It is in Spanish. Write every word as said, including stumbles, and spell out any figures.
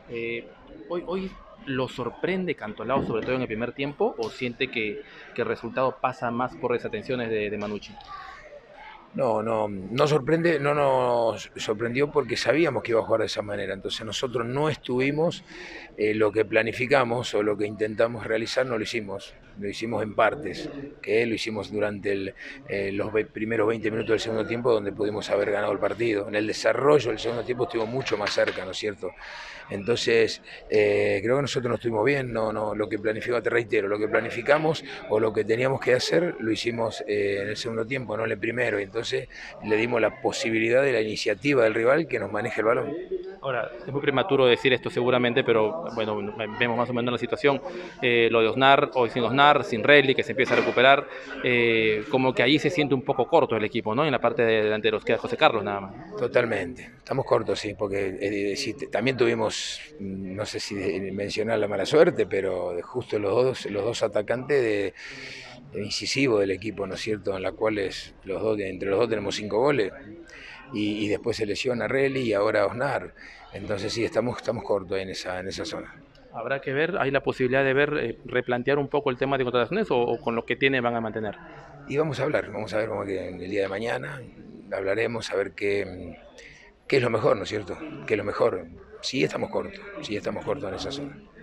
Eh, hoy, hoy lo sorprende Cantolao, sobre todo en el primer tiempo, o siente que, que el resultado pasa más por desatenciones de, de Manucci. No, no, no sorprende, no nos sorprendió porque sabíamos que iba a jugar de esa manera. Entonces nosotros no estuvimos, eh, lo que planificamos o lo que intentamos realizar no lo hicimos. Lo hicimos en partes, que lo hicimos durante el, eh, los ve- primeros veinte minutos del segundo tiempo donde pudimos haber ganado el partido. En el desarrollo del segundo tiempo estuvimos mucho más cerca, ¿no es cierto? Entonces, eh, creo que nosotros no estuvimos bien, no, no, lo que planificamos, te reitero, lo que planificamos o lo que teníamos que hacer lo hicimos eh, en el segundo tiempo, no en el primero, y entonces le dimos la posibilidad de la iniciativa del rival que nos maneje el balón. Ahora, es muy prematuro decir esto seguramente, pero bueno, vemos más o menos la situación. Eh, lo de Osnar, hoy sin Osnar, sin Relly, que se empieza a recuperar, eh, como que ahí se siente un poco corto el equipo, ¿no? En la parte de delanteros queda José Carlos nada más. Totalmente, estamos cortos, sí, porque eh, sí, también tuvimos, mm, no sé si mencionar la mala suerte, pero de justo los dos, los dos atacantes de, de incisivo del equipo, ¿no es cierto? En la cual es, los dos, entre los dos tenemos cinco goles y, y después se lesiona Relly y ahora Osnar. Entonces sí, estamos, estamos cortos en esa, en esa zona. Habrá que ver, hay la posibilidad de ver, eh, replantear un poco el tema de contrataciones o, o, con lo que tiene van a mantener. Y vamos a hablar, vamos a ver cómo que el día de mañana hablaremos, a ver qué, qué es lo mejor, ¿no es cierto? ¿Qué es lo mejor? Sí estamos cortos, sí estamos cortos en esa zona.